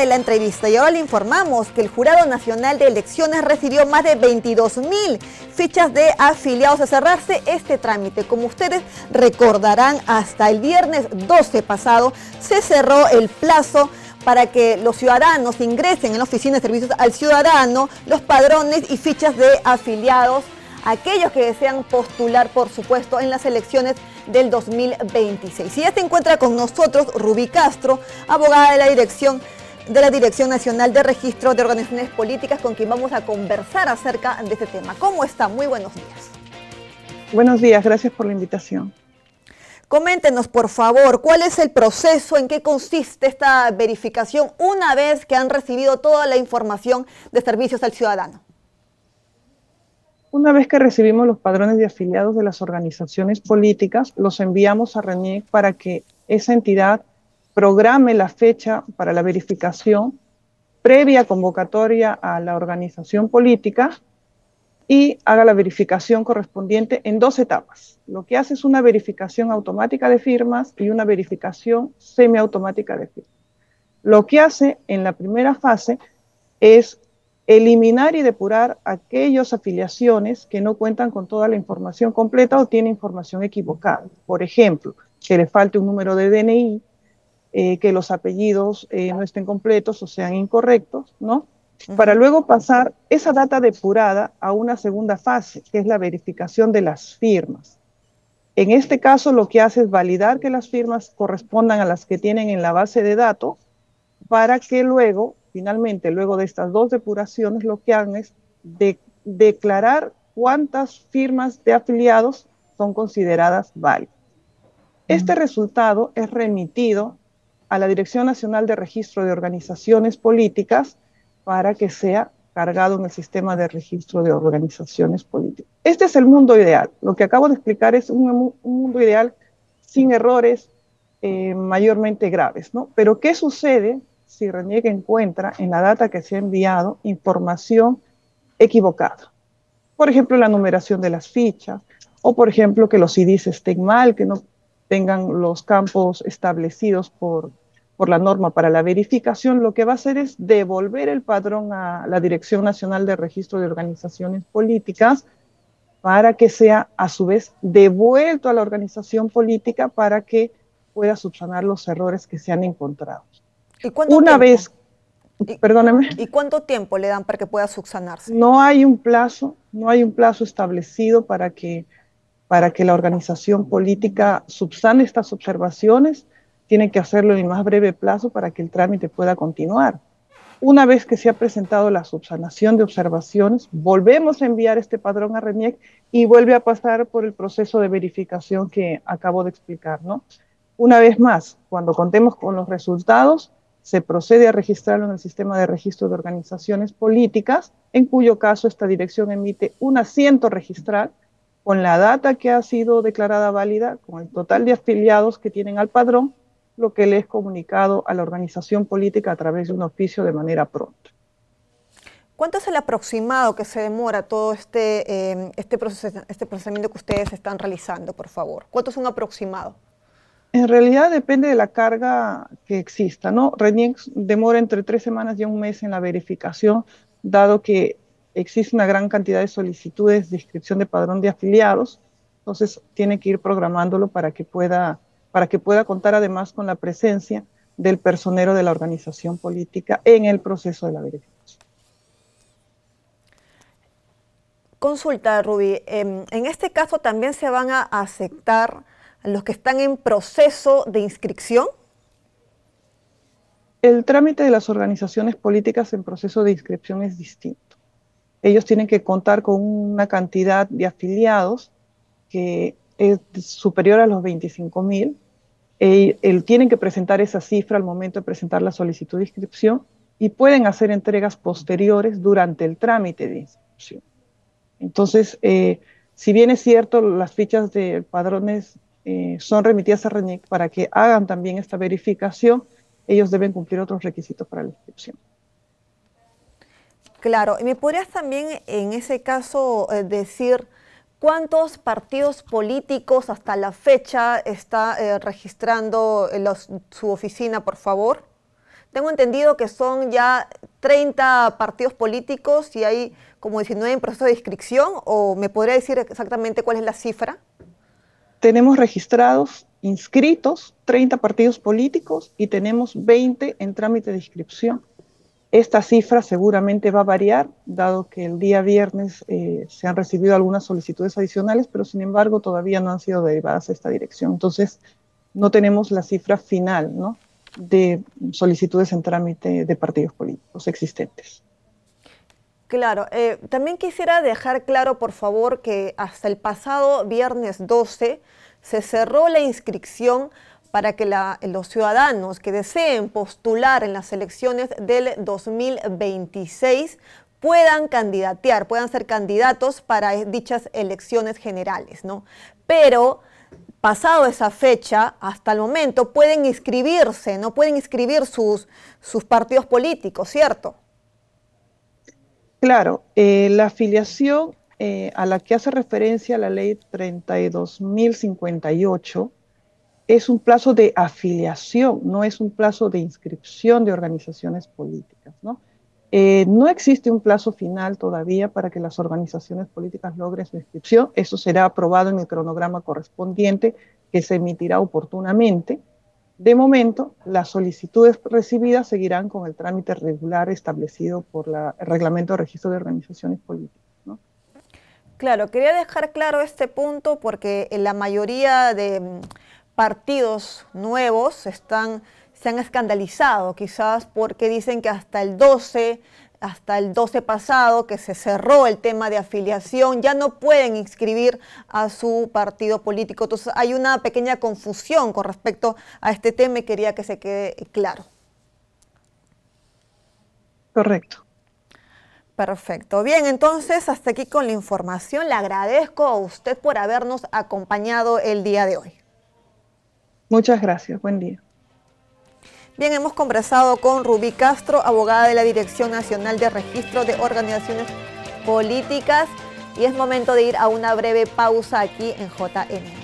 de la entrevista y ahora le informamos que el Jurado Nacional de Elecciones recibió más de 22.000 fichas de afiliados a cerrarse este trámite. Como ustedes recordarán, hasta el viernes 12 pasado se cerró el plazo para que los ciudadanos ingresen en la Oficina de Servicios al Ciudadano los padrones y fichas de afiliados, aquellos que desean postular, por supuesto, en las elecciones del 2026. Y ya se encuentra con nosotros Rubí Castro, abogada de la Dirección Nacional de Registro de Organizaciones Políticas, con quien vamos a conversar acerca de este tema. ¿Cómo está? Muy buenos días. Buenos días, gracias por la invitación. Coméntenos, por favor, ¿cuál es el proceso, en qué consiste esta verificación una vez que han recibido toda la información de servicios al ciudadano? Una vez que recibimos los padrones de afiliados de las organizaciones políticas, los enviamos a RENIEC para que esa entidad programe la fecha para la verificación previa convocatoria a la organización política y haga la verificación correspondiente en 2 etapas. Lo que hace es una verificación automática de firmas y una verificación semiautomática de firmas. Lo que hace en la primera fase es eliminar y depurar aquellas afiliaciones que no cuentan con toda la información completa o tienen información equivocada. Por ejemplo, que le falte un número de DNI, que los apellidos no estén completos o sean incorrectos, ¿no? Para luego pasar esa data depurada a una segunda fase, que es la verificación de las firmas. En este caso, lo que hace es validar que las firmas correspondan a las que tienen en la base de datos, para que luego, finalmente, luego de estas 2 depuraciones, lo que hagan es declarar cuántas firmas de afiliados son consideradas válidas. Este resultado es remitido a la Dirección Nacional de Registro de Organizaciones Políticas para que sea cargado en el sistema de registro de organizaciones políticas. Este es el mundo ideal. Lo que acabo de explicar es un mundo ideal sin errores mayormente graves, ¿no? Pero ¿qué sucede si RENIEC encuentra en la data que se ha enviado información equivocada? Por ejemplo, la numeración de las fichas, o por ejemplo que los CDs estén mal, que no tengan los campos establecidos por la norma para la verificación. Lo que va a hacer es devolver el padrón a la Dirección Nacional de Registro de Organizaciones Políticas para que sea a su vez devuelto a la organización política para que pueda subsanar los errores que se han encontrado. ¿Y cuánto tiempo? Perdóneme. ¿Y cuánto tiempo le dan para que pueda subsanarse? No hay un plazo establecido para que la organización política subsane estas observaciones. Tiene que hacerlo en el más breve plazo para que el trámite pueda continuar. Una vez que se ha presentado la subsanación de observaciones, volvemos a enviar este padrón a RENIEC y vuelve a pasar por el proceso de verificación que acabo de explicar, ¿no? Una vez más, cuando contemos con los resultados, se procede a registrarlo en el sistema de registro de organizaciones políticas, en cuyo caso esta dirección emite un asiento registral con la data que ha sido declarada válida, con el total de afiliados que tienen al padrón, lo que le es comunicado a la organización política a través de un oficio de manera pronta. ¿Cuánto es el aproximado que se demora todo este procesamiento que ustedes están realizando, por favor? ¿Cuánto es un aproximado? En realidad depende de la carga que exista, ¿no? RENIEC demora entre 3 semanas y un mes en la verificación, dado que existe una gran cantidad de solicitudes de inscripción de padrón de afiliados, entonces tiene que ir programándolo para que pueda contar además con la presencia del personero de la organización política en el proceso de la verificación. Consulta, Rubí, en este caso también se van a aceptar los que están en proceso de inscripción. El trámite de las organizaciones políticas en proceso de inscripción es distinto. Ellos tienen que contar con una cantidad de afiliados que es superior a los 25.000. Tienen que presentar esa cifra al momento de presentar la solicitud de inscripción y pueden hacer entregas posteriores durante el trámite de inscripción. Entonces, si bien es cierto, las fichas de padrones son remitidas a RENIEC para que hagan también esta verificación, ellos deben cumplir otros requisitos para la inscripción. Claro, ¿y me podrías también en ese caso decir cuántos partidos políticos hasta la fecha está registrando su oficina, por favor? Tengo entendido que son ya 30 partidos políticos y hay como 19 en proceso de inscripción, ¿o me podría decir exactamente cuál es la cifra? Tenemos registrados, inscritos, 30 partidos políticos y tenemos 20 en trámite de inscripción. Esta cifra seguramente va a variar, dado que el día viernes se han recibido algunas solicitudes adicionales, pero sin embargo todavía no han sido derivadas a esta dirección. Entonces, no tenemos la cifra final, ¿no?, de solicitudes en trámite de partidos políticos existentes. Claro, también quisiera dejar claro, por favor, que hasta el pasado viernes 12 se cerró la inscripción para que los ciudadanos que deseen postular en las elecciones del 2026 puedan candidatear, puedan ser candidatos para dichas elecciones generales, ¿no? Pero pasado esa fecha, hasta el momento, pueden inscribirse, no pueden inscribir sus partidos políticos, ¿cierto? Claro, la afiliación a la que hace referencia la ley 32.058 es un plazo de afiliación, no es un plazo de inscripción de organizaciones políticas, ¿no? No existe un plazo final todavía para que las organizaciones políticas logren su inscripción. Eso será aprobado en el cronograma correspondiente que se emitirá oportunamente. De momento, las solicitudes recibidas seguirán con el trámite regular establecido por el Reglamento de Registro de Organizaciones Políticas, ¿no? Claro, quería dejar claro este punto porque en la mayoría de partidos nuevos se han escandalizado, quizás porque dicen que hasta el 12 pasado, que se cerró el tema de afiliación, ya no pueden inscribir a su partido político. Entonces hay una pequeña confusión con respecto a este tema y quería que se quede claro. Correcto. Perfecto. Bien, entonces hasta aquí con la información. Le agradezco a usted por habernos acompañado el día de hoy. Muchas gracias. Buen día. Bien, hemos conversado con Rubí Castro, abogada de la Dirección Nacional de Registro de Organizaciones Políticas, y es momento de ir a una breve pausa aquí en JN.